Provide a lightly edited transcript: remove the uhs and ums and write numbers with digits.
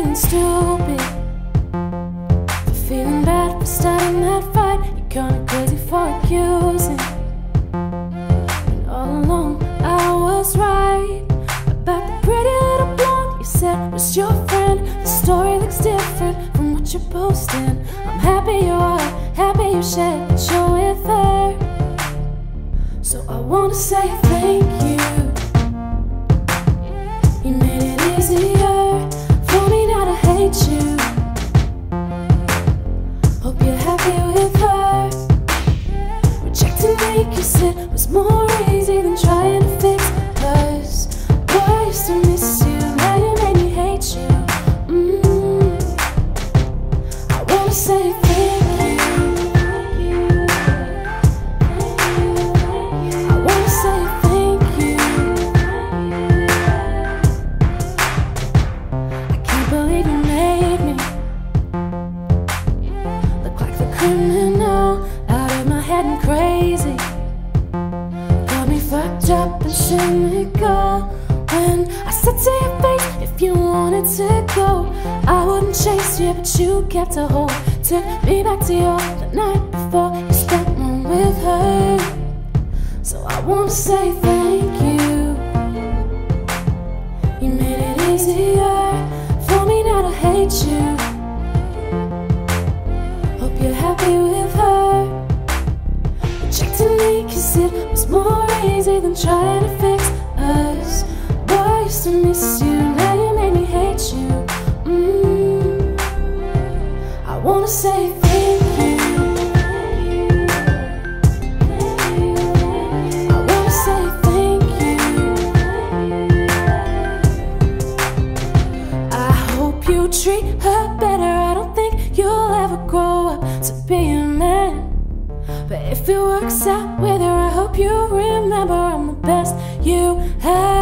feeling stupid, for feeling bad for starting that fight. You're kinda crazy for accusing. And all along I was right about the pretty little blonde you said was your friend. The story looks different from what you're posting. I'm happy you are, happy you shared that you're with her. So I wanna say thank you. You made it easier for me not to hate you. Hope you're happy with her. Rejecting me, you said, was more easy than trying to fix us. Boy, I used to miss you, now you made me hate you. I wanna say thank you. I wanna say thank you. I can't believe you made me look like the criminal, out of my head and crazy. Got me fucked up and cynical. When I said to your face, if you wanted to go, I wouldn't chase you, but you kept a hold. Took me back to your the night before you spent one with her. So I wanna say thank you. You made it easier for me not to hate you. Hope you're happy with her. Rejecting me, 'cause it was more easy than trying to fix us. Boy, I used to miss you, now you made me hate you. I wanna say thank you. I wanna say thank you. I hope you treat her better. I don't think you'll ever grow up to be a man, but if it works out with her, I hope you remember I'm the best you had.